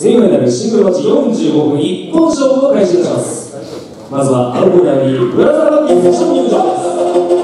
セミファイナルシングルマッチ45分一本勝負を開始いたします。まずは青コーナーにブラザーバッキー選手の入場です。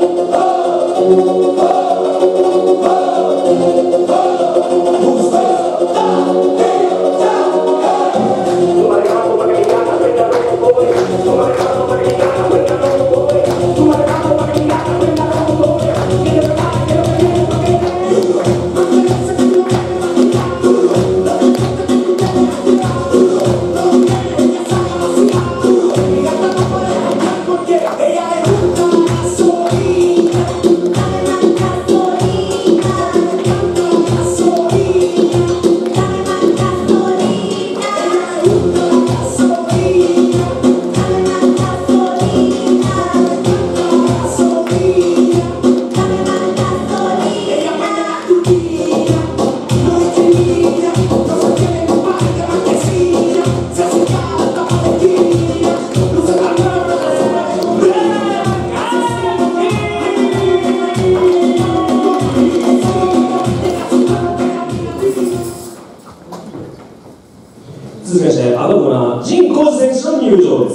続きまして青コーナー神宮寺選手の入場です。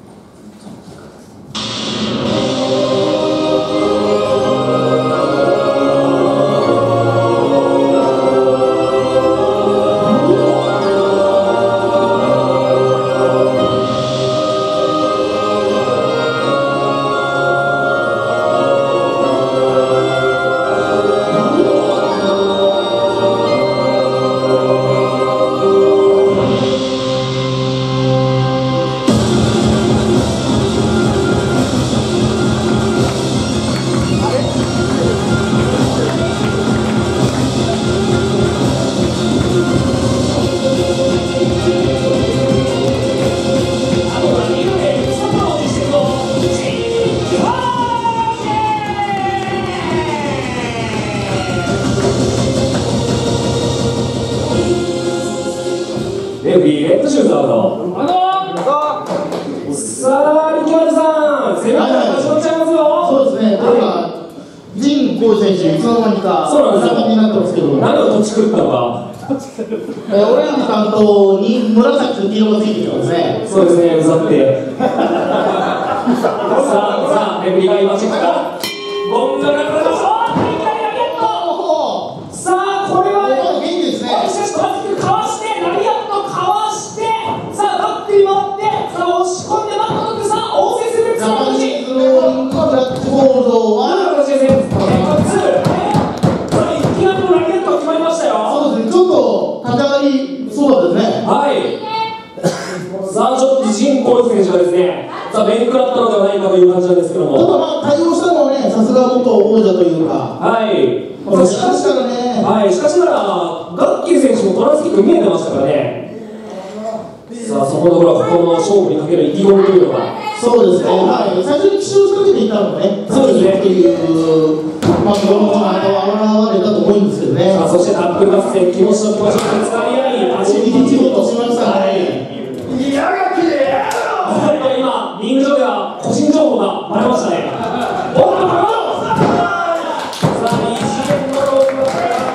レフリーレッドシューズアウト。さあ、力丸さん、攻めから始まっちゃいますよ。 そうですね、これが神宮寺選手、いつの間にかになってますけど、 何を土地食ったのか。 オレンジ担当に紫と黄色がついてきますね。 そうですね、うざって。さあ、レフリーが今チェックか。ゴンガラからのさあ、これは元気ですね。 しかし、バックかわして、ラリアットかわして、さあ、バックに回って、さあ、押し込んで、バック取って、さあ、応戦する。 ジャパニーズのブラックボールドは、 さあ、いきなりのラリアットが決まりましたよ。 そうですね、ちょっと立ち上がりそうですね。 はい。さあ、ちょっと神宮寺選手がですね、さあ、面食らったのではないかという感じなんですけども。 ただまあ、対応したのはね、さすが元王者というか。 はい。 しかしからね。 はい、しかしながら、ガッキー選手もトランスキック見えてましたからね。さあ、そこのところはここの勝負にかける意気込みというのが。 そうですね、はい、最初に奇襲を仕掛けていたのね、 そうですね。 っていう、まあ、この現れたと思うんですけどね。 さあ、そしてタックル合戦、気持ちと気持ちのぶつかり合い、足に一歩としましたね。 いやがきでやろう。今、リング上では個人情報がバレましたね。おっと、さあ、いい次元のロープが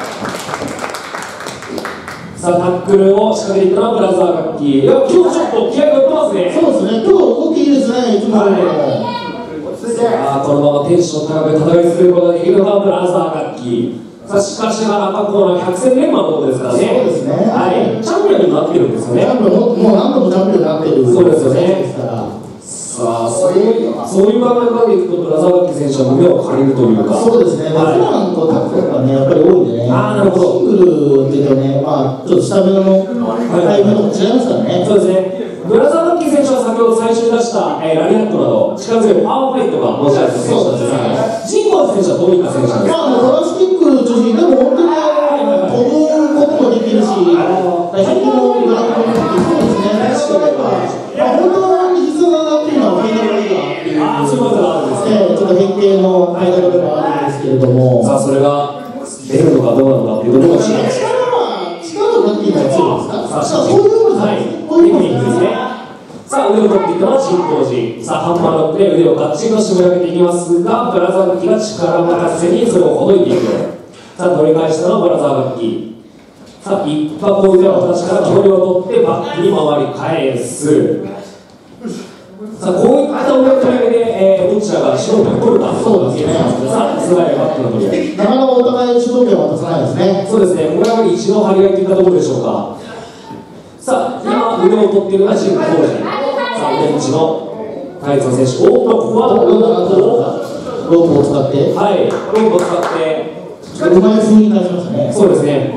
さあ、タックルを仕掛けていったのはブラザーガッキー。いや、今日ちょっと気合が売ってますね。 そうですね、今日動きいいですね、いつもよりも。 さあ、このままテンション高く戦い続けることができるのがブラザーガッキー。さあ、しかしながら赤コーナー百戦錬磨のことですからね。 そうですね。 はい、チャンピオンになってるんですよね。 もう何度もチャンピオンになってる。 そうですよね。さあ、そういう考え方でいくと、ブラザーガッキー選手は胸を借りるというか。 そうですね、普段とタックルがね、やっぱり多いんでね。 ああ、なるほど。 シングルっていうとね、まあ、ちょっと下目のタイムとも違いますからね。 そうですね。ブラザーガッキー選手は先ほど最初に出した、ラリアットなど力強いパワーファイトが持ち味の選手なんですが、神宮寺選手はどういった選手なんですか。 まあ、トランスキック中心でも本当に飛ぶこともできるし、最近のブラックボールってそうですね。本当に必要だなっていうのはファイナルライガーっていう、 そういうことがあるんですね。 ちょっと変形のファイナルでもあるんですけれども、 さあ、それが出るのかどうなのかっていうところも知りません。 力のラッキーが強いですか。 さあ、 そういうのはい、テクニックですね。さあ、腕を取っていったのは神宮寺。さあ、ハンマーロックで腕をガッチリと締め上げていきますが、ブラザーガッキーが力任せにそれをほどいていく。さあ、取り返したのはブラザーガッキー。 さあ、一発置いての形から距離を取ってバックに回り返す。さあ、こういった追い上げで、どちらが勝負を取るか、 そうですね。 さあ、菅谷バックの取り合い。 なかなかお互い主導権を渡さないですね。 そうですね、これはやはり一度張り合いといったところでしょうか。さあ、今、腕を取っているのが神宮浩司。さあ、ベンチのタイツの選手、ここはロープを使って、 はい、ロープを使って、 うまい風に返しましたね。 そうですね。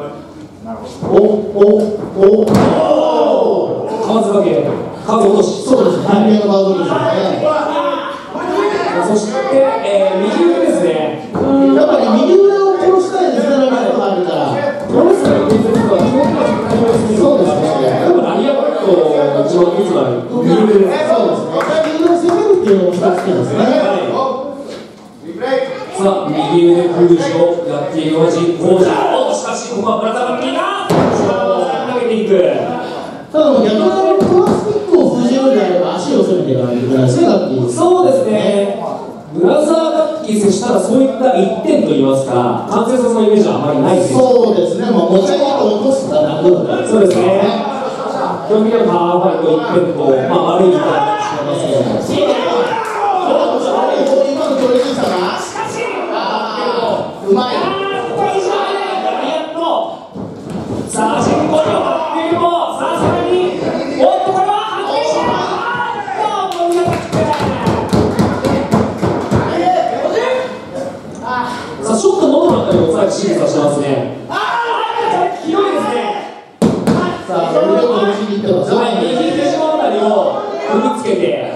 川津掛け、川津落とし。 そうですね。反対のバードでしょうね。 そして、右腕ですね。 やっぱり右腕を殺したいですね、ライトがあるから。 プロレスラーの伝説は基本的にそうですね。 でもラリアバットの一番いつもある右腕です。 そうですね。右腕を攻めるっていうのも一つですね。 さあ、右腕封じをやっている神宮浩司。しかし、ここはブラザーバッキーが投げていく。 ただ逆にクロスキックを封じるのであれば足を攻めていかないといけないですね、ガッキー。 そうですね。ブラザーバッキー選手、ただそういった1点といいますか、完成させのイメージはあまりないです。 そうですね。持ち上げて落とすかなく。 そうですね。基本的にはパワーファイト1点と、悪い1点ですね。 今のトレーニングさがうまい。 さあ、進行にはっているも、さあ、さらに、おっと、これは発見した。さあ、ちょっと喉のあたりを抑えて審査してますね。広いですね。 さあ、腕を押しにいってます。 はい、右手のあたりを踏みつけて。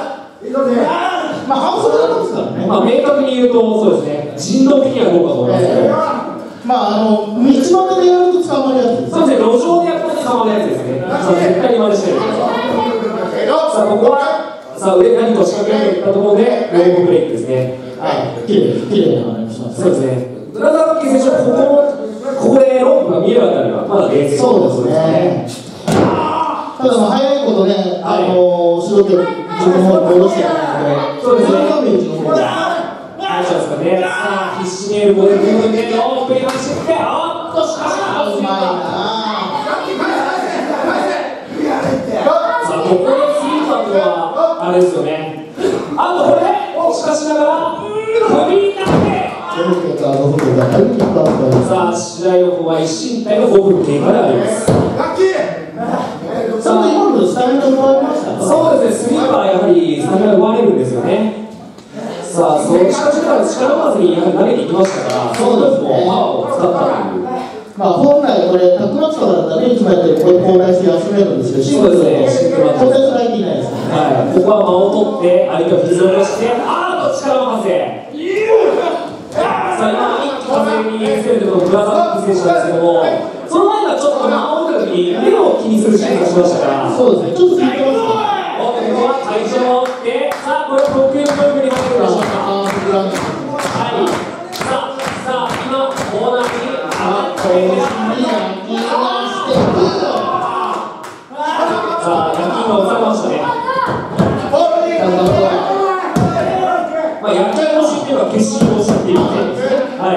反則だったんですからね。 明確に言うと、そうですね。人道的にはどうかと思いますけど。 道端でやると捕まるやつです。 そうですね、路上でやったら捕まるやつですね。絶対に真似してる。さあ、ここは、さあ、腕に何かを仕掛けられていったところで、ローブブレイクですね。 はい、きれいな話しますね。 そうですね。ブラザーバッキー選手はここでロープが見えるあたりは、まだ冷静。 そうですね。ただ、早いことね、主導権、自分を戻していかないと、 そうですね。 ダメージの方が。 どうしたんですかね。さあ、必死にエルボーで組んで、ロープに走って、おっと、しかし、 うまいな。 さあ、ここで次ののは、あれですよね。あとこれ、しかしながら、首になって、さあ、試合の方は一進一退の5分経過であります。 さあ、今のスタミナ奪われましたか？ そうですね、スリーパーはやはりスタミナ奪われるんですよね。さあ、そのしかしながら力まずにやはり投げていきましたから、 そうですね、 パワーを使ったという。 本来これ、タックマッチとかだったら、いつもやってるこれ交代して休めるんですけど、 そうですね、 交代されていないですね。 はい、ここは間を取って、相手を引きずり出して、力任せ。さあ、今、一気風に攻めてるのブラザーバック選手なんですけども、その前がちょっと間を取るときに、目を気にするシーンがしましたから、 そうですね、ちょっと聞いてますね。 ここは会場を打って、さあ、これ、得意の部分に入ってるでしょうか。はい、さあ、今、コーナーに上がっている。さあ、ヤキンが押されましたね。やっちゃい腰っていうのは決心をしたっていう意味ですね。はい。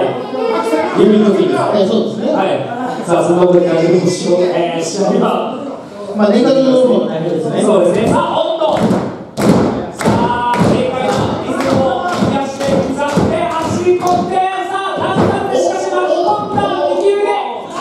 郵便の時に。 そうですね。 はい。さあ、そんなことで大丈夫でしょう。試合は。 年間のロールも大変ですね。 そうですね。さあ、おっと。さあ、正解なリズムを引き出して、刻んで、走り込んで、さあ、何だってしかし巻き込んだ、右腕。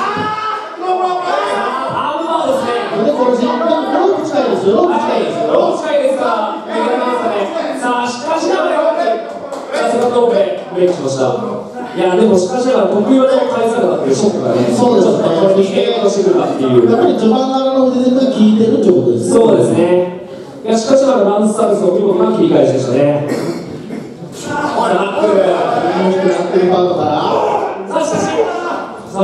アームバーですね。 これ、ロープ近いですよ。ロープ近いですよ。 ロープ近いですから、右腕なんですかね。さあ、しかしながら、セカンドロープでブレイクしました。いや、でもしかしながら得意技を返されたっていうショックがね、 そうですね。 ちょっとこれに影響してくるかっていう。 やっぱり序盤からの腕絶対効いてるってことですね。 そうですね。いや、しかしながらランスサービスの見事な切り返しでしたね。ナックル。 ナックルパートから。 さあ、しかし、さ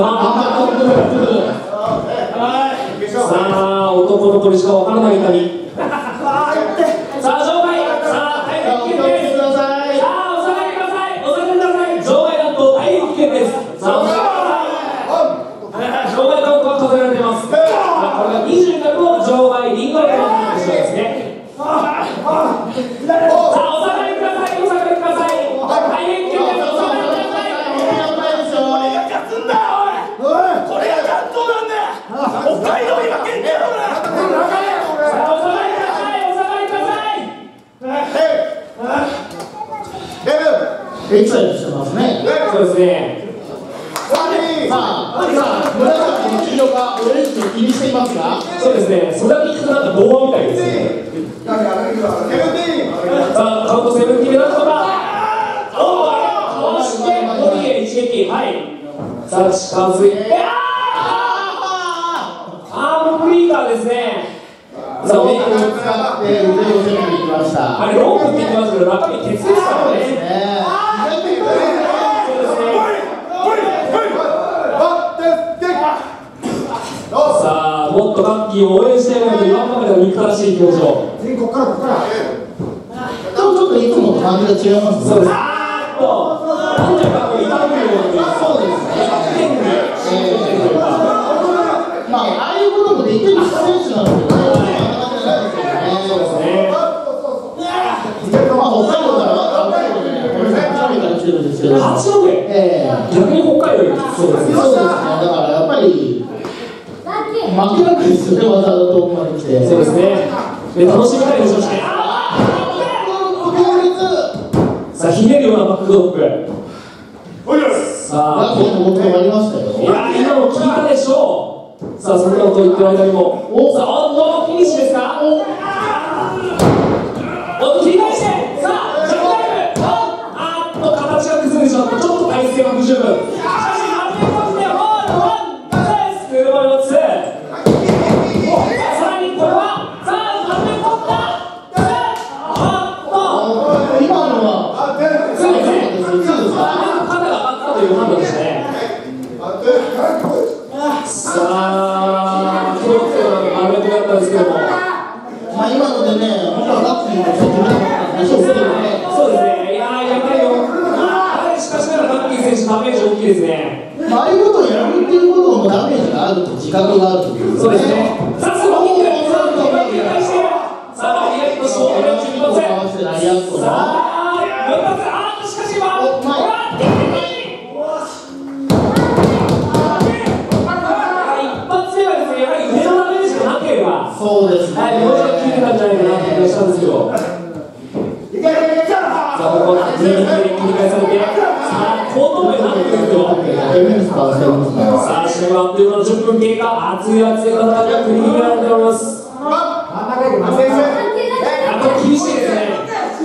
あ、男の子にしかわからない痛み。さあ、場外。さあ、大変危険です。さあ、押さえてください。押さえてください。場外だと大変危険です。さあ、場外カウントが数えられています。これが20の場外リングアウトの話ですね。さあ、お下がりください。お下がりください。大変危険です。お下がりください。 これが勝つんだ、おい。これが勝北海道に負けんねえよな。 お下がりください、お下がりください。 エキサイトしてますね。 そうですね。 さあ、紫の黄色がオレンジを気にしていますが、 そうですね。それだけ聞くとなんか童話みたいですね。さあ、カウントセブンティー目なんとか。おー、かわして森へ一撃。はい。さあ、近づいて。アームブリーカーですね。さあ、 ロープを使って腕を攻めていきました。 あれロープって言ってますけど、中身鉄ですからね。さあ、もっとガッキーを応援してやると言わんばかりの憎たらしい表情。 ちょっといつもと感じが違いますね。 そうです。なんていうか、こう、痛むように。そうですね。 まあ、ああいうこともできる選手なんですけどね。 そうですね。 まあ、北海道からは、北海道で、これ8名から来てるんですけど。 8名。逆に北海道に。そうですね。 だから、やっぱり。負けなくですよね、技だと思われて。 そうですね。で、楽しみたいでしょうしね。さあ、ひねるようなバックドロップ。さあ、 ラケットの動きがありましたよ。 いや、今の聞いたでしょう。さあ、そんなこと言ってる間にも。さあ、フィニッシュですか。おっと、切り返して。さあ、ジャンプタイム。あーっと、形が崩れてしまった。ちょっと体勢が不十分。しかし、反転込んで、車の2。さらにこれは、さあ、反転込んだ。 今のは、 そうですね。肩が上がったという判断でしたね。さあ、気をつけて丸めてだったんですけども。 まあ、今のでね、本当はラッキーもちょっと見たかったんでしょうけどね。 そうですね。いやー、やばいよ。しかしながら、ガッキー選手、ダメージ大きいですね。 ああいうことをやるっていうこともダメージがあると自覚があるという、 そうですね。さあ、そのキック。さあ、切り返して。さあ、リアクトショートの10発。さあ、4発。あー、しかし今、 そうですね。 はい、もう一度聞いてたんじゃないかなって気がしたんですけど。さあ、ここは振り返されて、さあ、後頭部になってくると。さあ、試合はあっという間の10分経過、熱い熱い戦いが繰り広げられております。あと厳しいですね。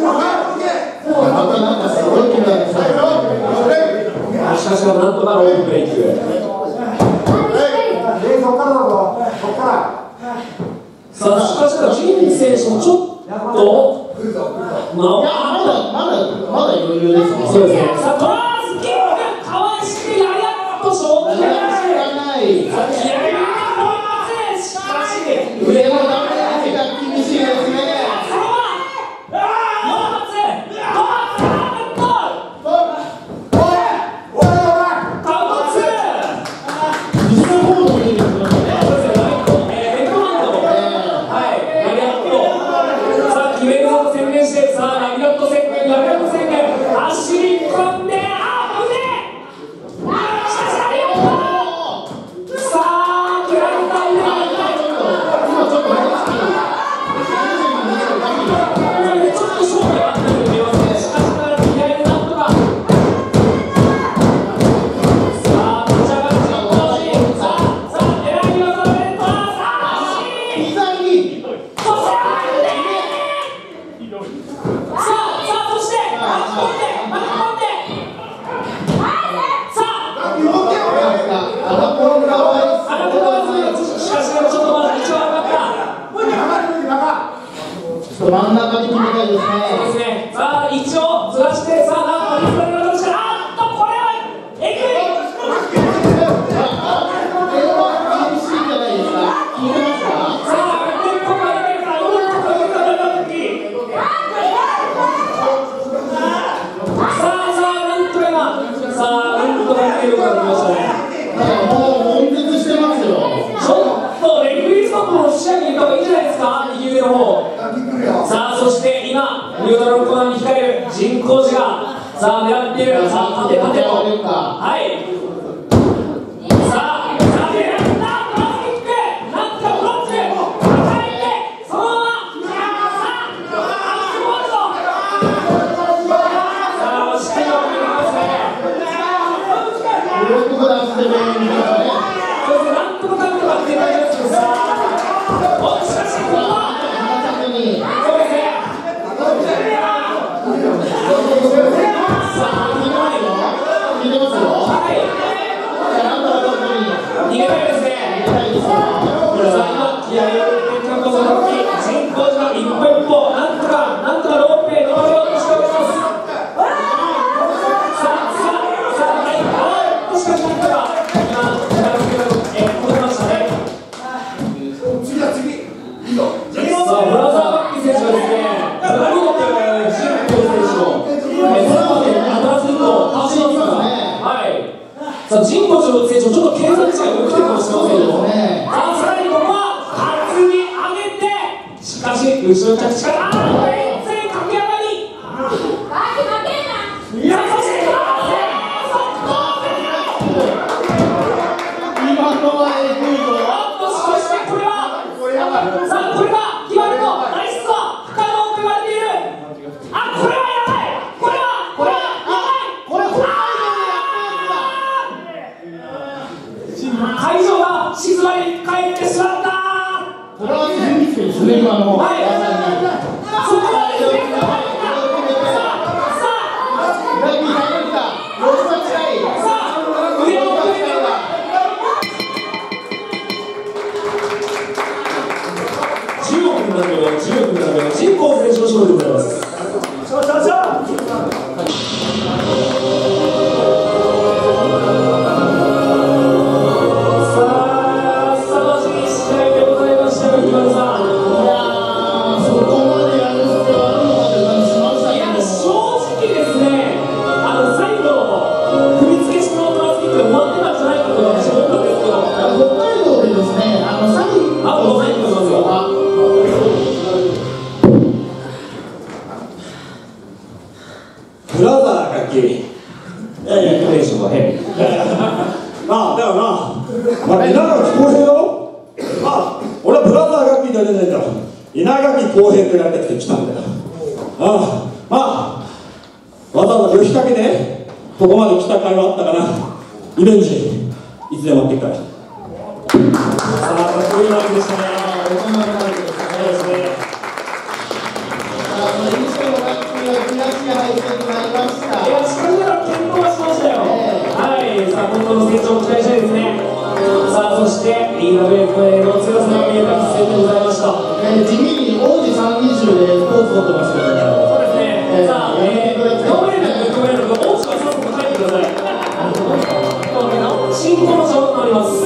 しかしなんとかロープブレイク。さあ、しかしジン選手もちょっとまだ余裕ですね。 そうですね。さあ、トランスキック、かわしてややっと正気がない。さあ、気合いが入ってしかし上のダメージが厳しいですね。真ん中に決めたいですね。 そうですね。さあ、一応ずらして、さあ、なんとリズムが出した。あっと、これはえぐい。 厳しいんじゃないですか。聞いてますか。 さあ、ここまでいけるか、うんとかうんとかなんとなんとか今、さあ、うんとかっていうのが来ましたね。 もう悶絶してますよ。 ちょっとレフリーストップの視野にいた方がいいんじゃないですか、右上の方。さあ、そして今、ニュートラルコーナーに控える人工寺が、さあ、狙っている。さあ、縦と。はい。さあ、狙った。 逃げたいですね。さあ今気合を入れて韓国の時人工時が一歩一歩なんとかロープへ乗せようとしております。しかしなんとか今戻りましたね。 次だ次いいぞ。 さあブラザーバッキー選手はですね、ブラゴンというジンコ選手をそれまで当たらずにと倒しますから、はい。さあジンコ選手ちょっと計算違いが起きてるかもしれませんよ。さらにここは担ぎ上げて、しかし後ろ着地から全然駆け上がり。いやそしてさあこれが決まるとナイスは不可能と言われている。あ、これはやばい。これはやばい。会場が静まり返ってしまった。 これは全日ですね、今の。 はい。そこまでしてさあラグビー大学だ。 腕を振って10億になる人工選手の勝利でございます。 ブラザー楽器。 まあだからまあ稲垣浩平よ。俺はブラザー楽器じゃ出ないんだ。稲垣浩平とやってきて来たんだよ。わざわざ旅費かけてここまで来た甲斐はあったから、リベンジいつでも待ってくから。 さあかっこいいわけでしたね。そうですね。いや、しかしながら健闘はしましたよ。はい、さあ今後の成長も期待したいですね。さあそして EWF の強さが見えた一戦でございました。 地味に王子320でスポーツ取ってますけどね。 そうですね。さあ、ノーベルで認められると大島さんも書いてください。進行の情報があります。